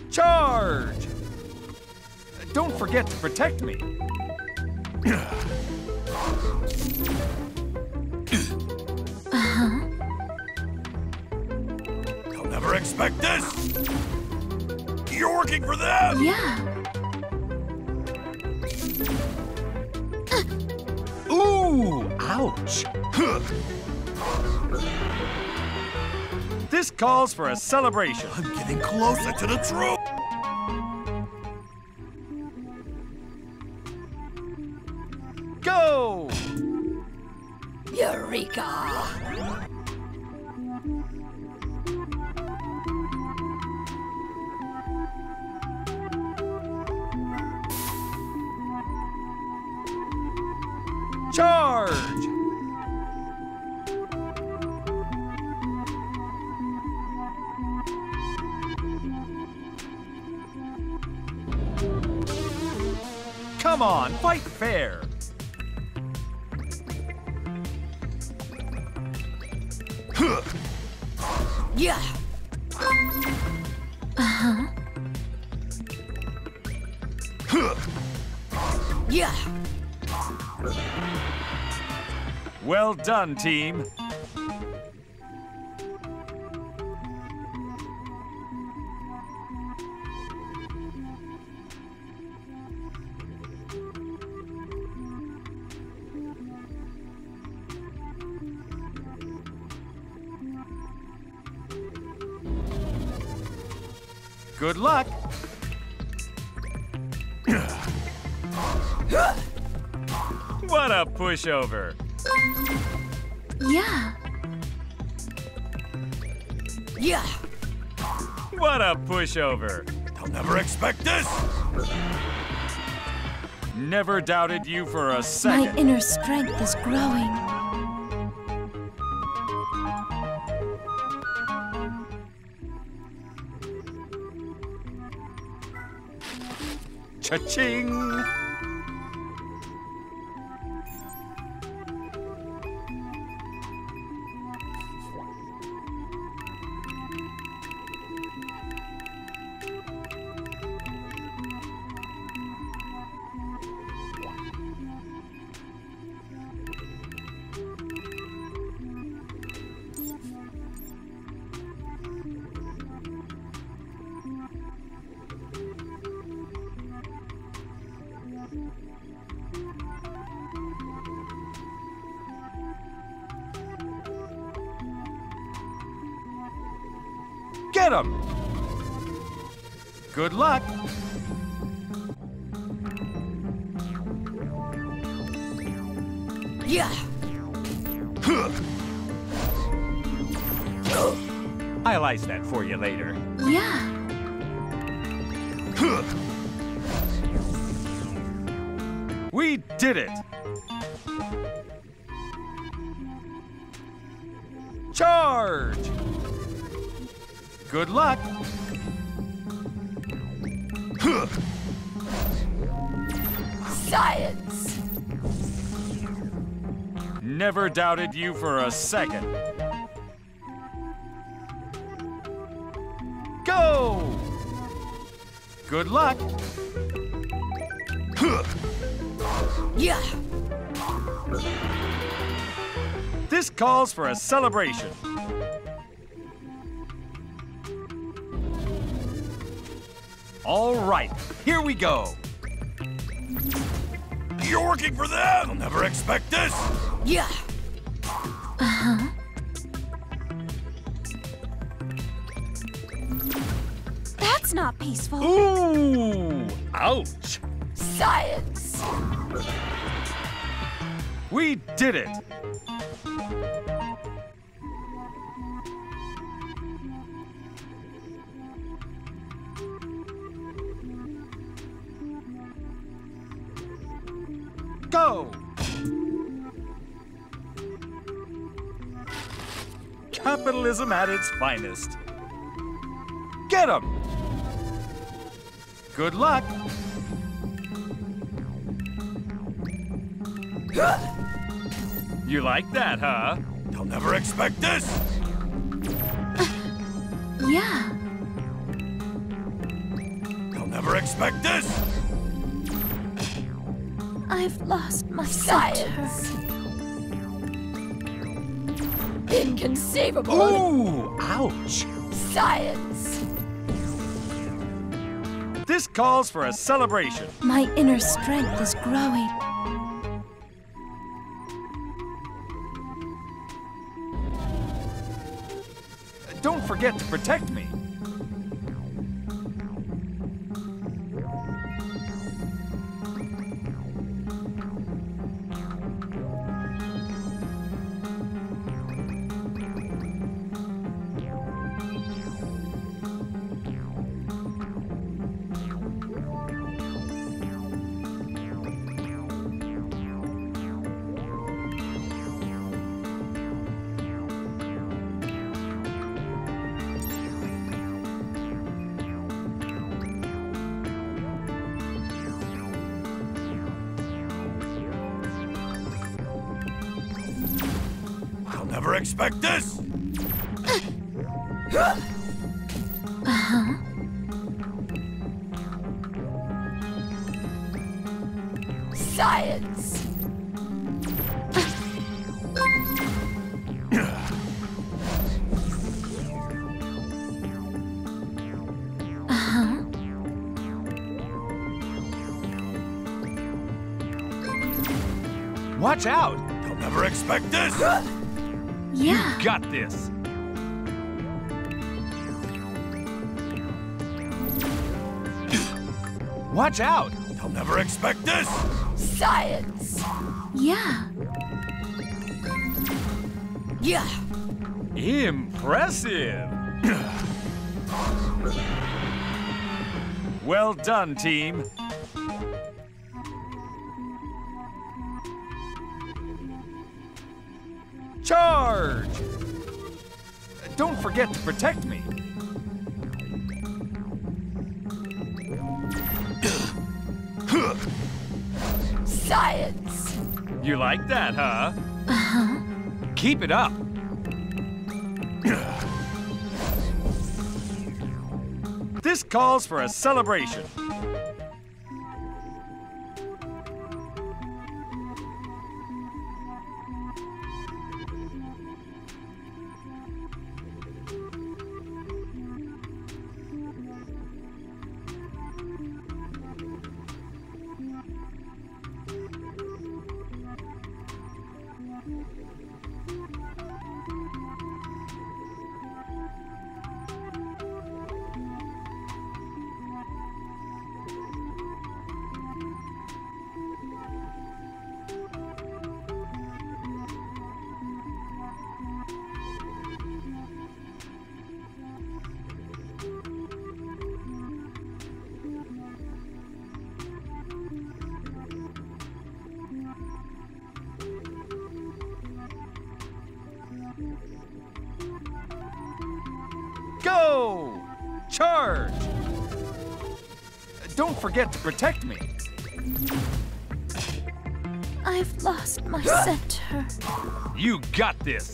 Charge! Don't forget to protect me. They'll never expect this! You're working for them! Yeah. Ooh! Ouch! This calls for a celebration. I'm getting closer to the truth! Go! Eureka! Charge! Come on, fight fair! Yeah. Yeah. Well done, team. Good luck. What a pushover. Yeah. Yeah. What a pushover. They'll never expect this! Never doubted you for a My second. inner strength is growing. Cha-ching! Get him! Good luck. Yeah. I'll ice that for you later. Yeah. We did it! Charge! Good luck. Science. Never doubted you for a second. Go! Good luck. Yeah. This calls for a celebration. All right, here we go. You're working for them! They'll never expect this! Yeah. That's not peaceful. Ooh! Ouch! Science. We did it! Go! Capitalism at its finest. Get 'em! Good luck. You like that, huh? They'll never expect this! Yeah. never expect this! I've lost my science. Inconceivable. Ooh, ouch. Science. This calls for a celebration. My inner strength is growing. Don't forget to protect me. I'll never expect this! Science. Watch out! I'll never expect this! Yeah. You got this. Watch out! I'll never expect this! Science. Yeah. Yeah. Impressive! Well done, team. Charge! Don't forget to protect me. Science. You like that, huh? Keep it up. This calls for a celebration. Go! Charge! Don't forget to protect me. I've lost my center. You got this.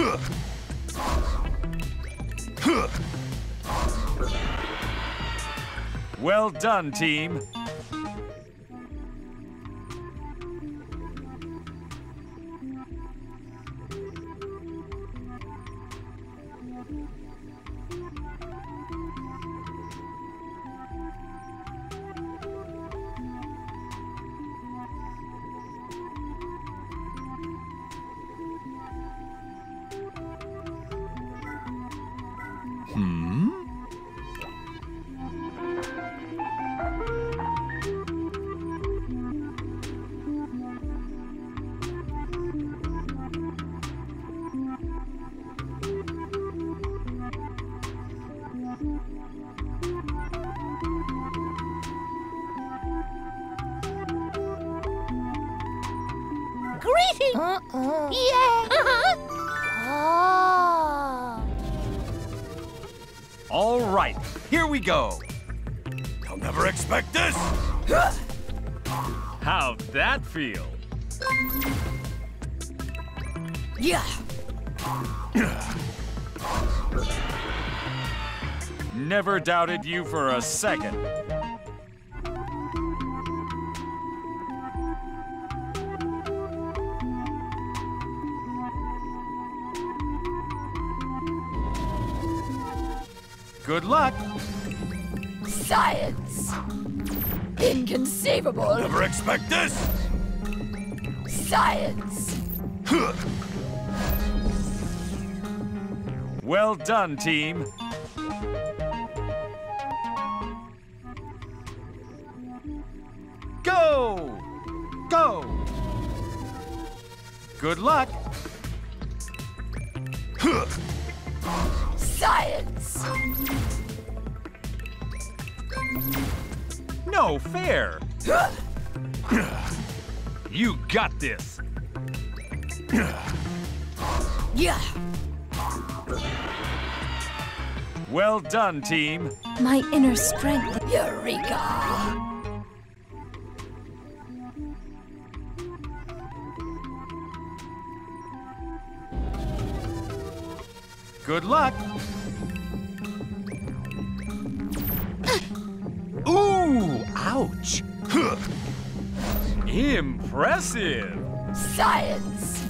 Well done, team. Greetings! Yeah! Oh. All right, here we go. I'll never expect this! How'd that feel? Yeah! Never doubted you for a second. Good luck. Science! Inconceivable! Never expect this! Science! Well done, team. Go! Go! Good luck. Science! No fair. You got this. Yeah! Well done, team. My inner strength. Eureka! Good luck. Ooh, ouch. Impressive. Science!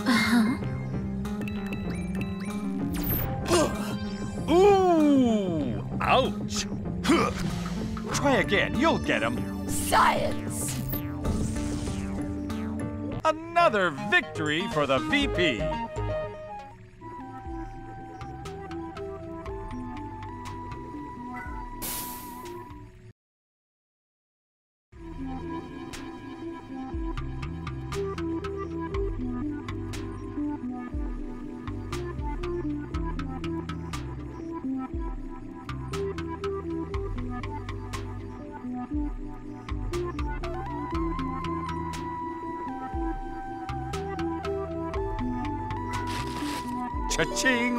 Ooh, ouch. Try again, you'll get him. Science! Another victory for the VP. Cha-ching!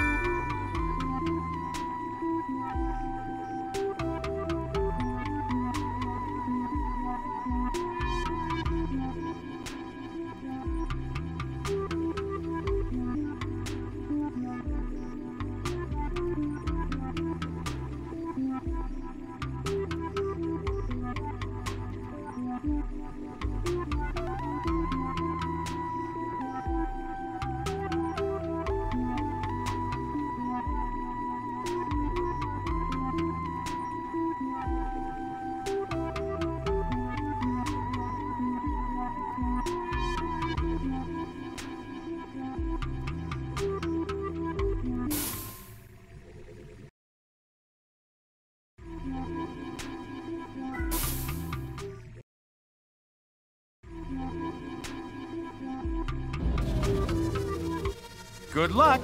Good luck.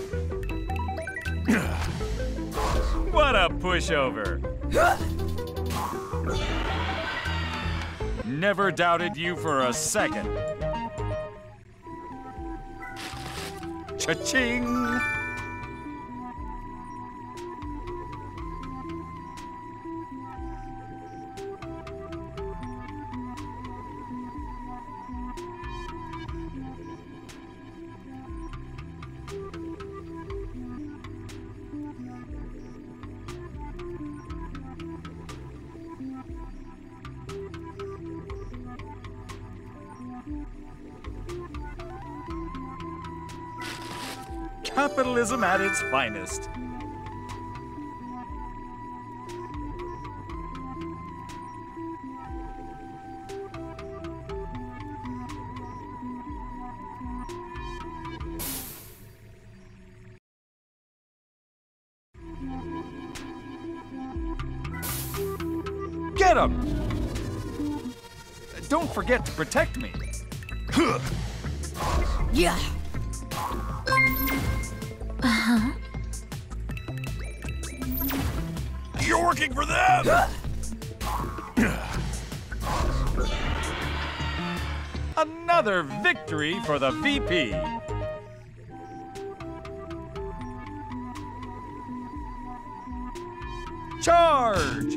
What a pushover. Never doubted you for a second. Cha-ching! Capitalism at its finest. Get him! Don't forget to protect me. Yeah! You're working for them! Another victory for the VP. Charge!